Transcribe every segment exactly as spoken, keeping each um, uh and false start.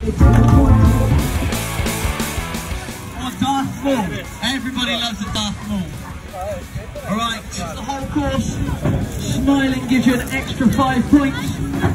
Oh, Darth Maul. Everybody loves a Darth Maul. Alright, the whole course, smiling gives you an extra five points.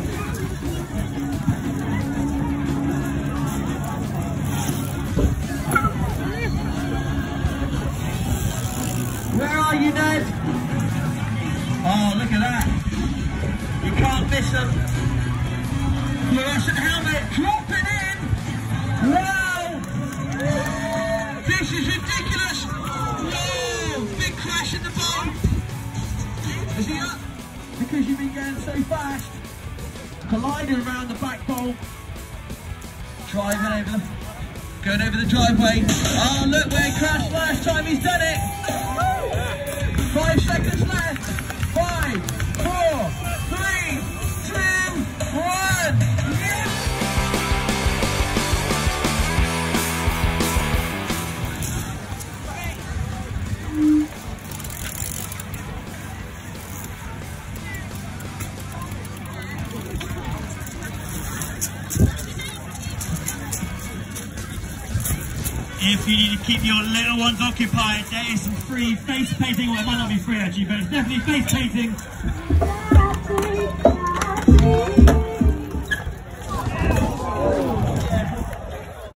Where are you, Ned? Oh, look at that. You can't miss them. Fluorescent helmet dropping in. Wow! This is ridiculous. Whoa! Big crash in the bowl. Is he up? Because you've been going so fast. Colliding around the back bowl. Driving over. Going over the driveway. Oh, look where he crashed last time he's done it. Five seconds left. Five, four, three, two, one. Yeah. If you need to keep your little ones occupied, there is some free face painting. Well, it might not be free actually, but it's definitely face painting.